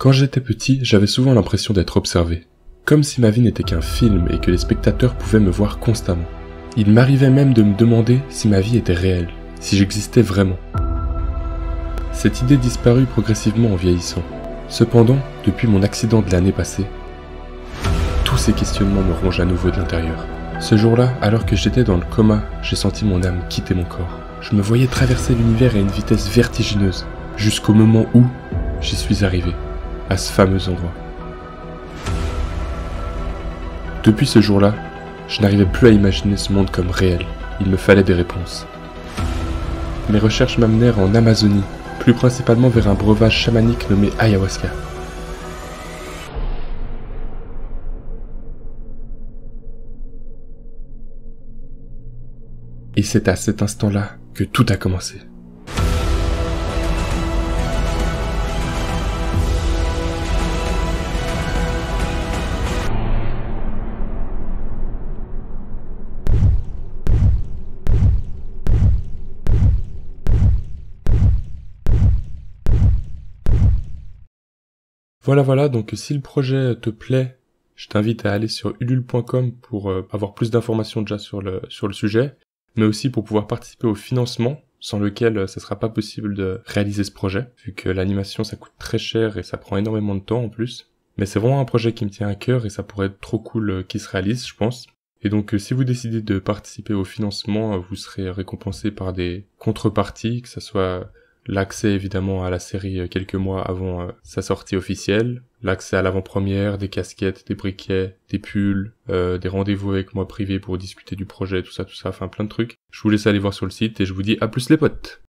Quand j'étais petit, j'avais souvent l'impression d'être observé. Comme si ma vie n'était qu'un film et que les spectateurs pouvaient me voir constamment. Il m'arrivait même de me demander si ma vie était réelle, si j'existais vraiment. Cette idée disparut progressivement en vieillissant. Cependant, depuis mon accident de l'année passée, tous ces questionnements me rongent à nouveau de l'intérieur. Ce jour-là, alors que j'étais dans le coma, j'ai senti mon âme quitter mon corps. Je me voyais traverser l'univers à une vitesse vertigineuse, jusqu'au moment où j'y suis arrivé, à ce fameux endroit. Depuis ce jour-là, je n'arrivais plus à imaginer ce monde comme réel. Il me fallait des réponses. Mes recherches m'amenèrent en Amazonie, plus principalement vers un breuvage chamanique nommé ayahuasca. Et c'est à cet instant-là que tout a commencé. Voilà, donc si le projet te plaît, je t'invite à aller sur ulule.com pour avoir plus d'informations déjà sur le sujet, mais aussi pour pouvoir participer au financement, sans lequel ça sera pas possible de réaliser ce projet, vu que l'animation ça coûte très cher et ça prend énormément de temps en plus. Mais c'est vraiment un projet qui me tient à cœur et ça pourrait être trop cool qu'il se réalise, je pense. Et donc si vous décidez de participer au financement, vous serez récompensé par des contreparties, que ça soit l'accès évidemment à la série quelques mois avant sa sortie officielle, l'accès à l'avant-première, des casquettes, des briquets, des pulls, des rendez-vous avec moi privés pour discuter du projet, tout ça, enfin plein de trucs. Je vous laisse aller voir sur le site et je vous dis à plus les potes!